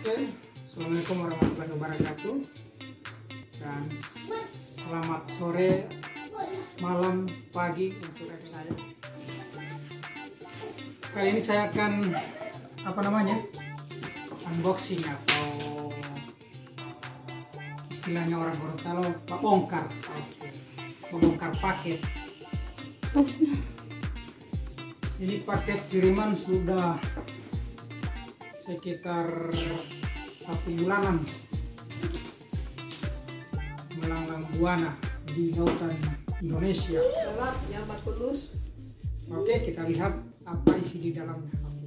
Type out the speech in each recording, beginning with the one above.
Oke, assalamualaikum warahmatullahi wabarakatuh. Dan selamat sore, malam, pagi untuk saya. Kali ini saya akan unboxing atau istilahnya orang Gorontalo membongkar paket. Ini paket kiriman sudah sekitar 1 bulanan melanglang buana di lautan Indonesia. Oke, kita lihat apa isi di dalamnya.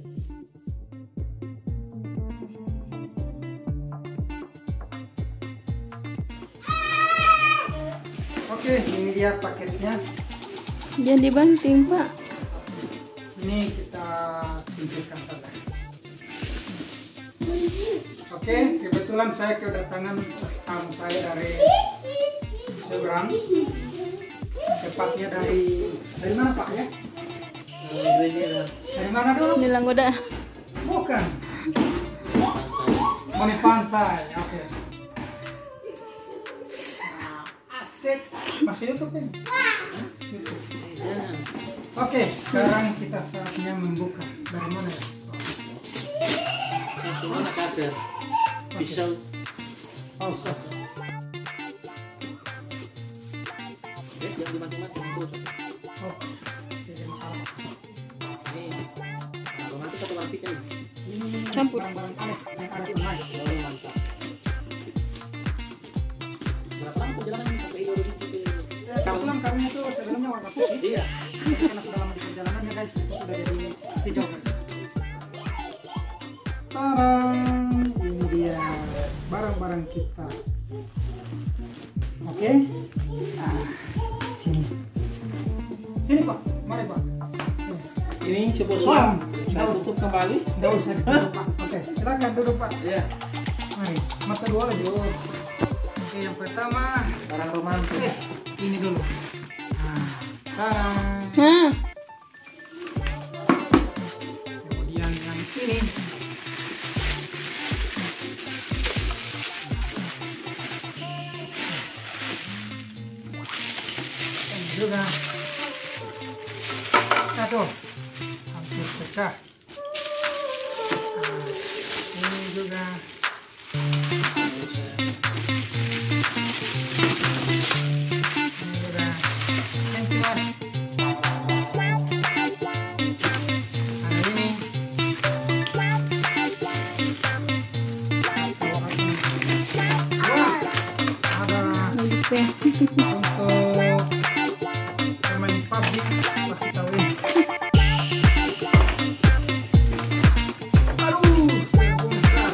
Oke, ini dia paketnya. Jangan dibanting, Pak. Ini kita singkirkan saja. Oke, kebetulan saya kedatangan tamu saya dari seberang, tepatnya dari mana Pak ya? Dari mana dulu? Di Langgoda. Bukan. Di pantai. Oke. Asik. Masih YouTube ini? YouTube. Oke, sekarang kita saatnya membuka. Dari mana ya? Mana kader? Pisau. Oh, stop. Jangan dibanting-banting terus. Oh, tidak masalah. Ini romantis atau romantis kan? Ini Campur. barang-barang aneh yang ada online. Oh, mantap. Berapa lama perjalanan ini sampai Indo ini? Kebetulan karungnya itu sebelumnya warna putih. Iya. Karena sudah lama di perjalanannya guys, itu sudah jadi hijau guys. Tarang, ini dia barang-barang kita. Oke, sini Pak, mari Pak. Ini sebuah Wah, suam. Saya tutup kembali. Nggak usah duduk Pak. Oke, silakan duduk Pak. Iya. Mari, mata dua aja. Oke, yang pertama, Barang romantis. ini dulu. Nah, tarang. Nah, Kemudian yang ini. Ini juga. Satu. Hampir pecah. Nah, ini juga. Ini juga. Thank you, Mas. Nah, ini. Wah, ada lagi pe. untuk pemain PUBG pasti tahu ini. Aduh, terbongkar.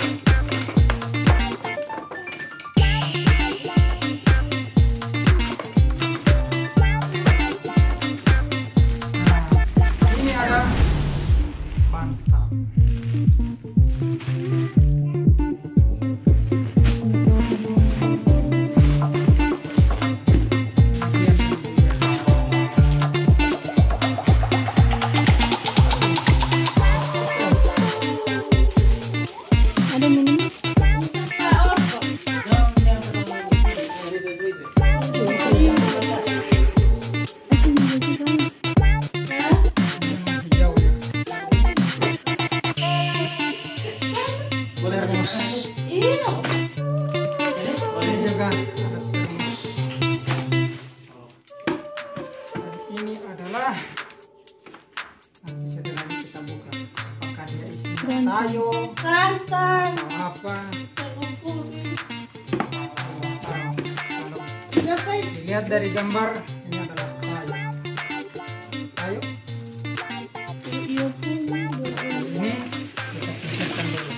Nah, ini ada bantal. Ada minum. Hijau ya. Boleh harus. Ini juga ada termos. Dan ini adalah nanti setelah ini kita buka apakah dia isinya tayo Santan. atau apa. Kalau dilihat dari gambar ini adalah tayo. Tayo. Ini kita sisihkan dulu.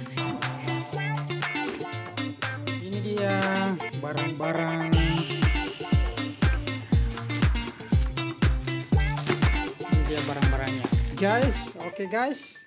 Ini dia barang-barang. Ini dia barang-barangnya. Guys, oke guys.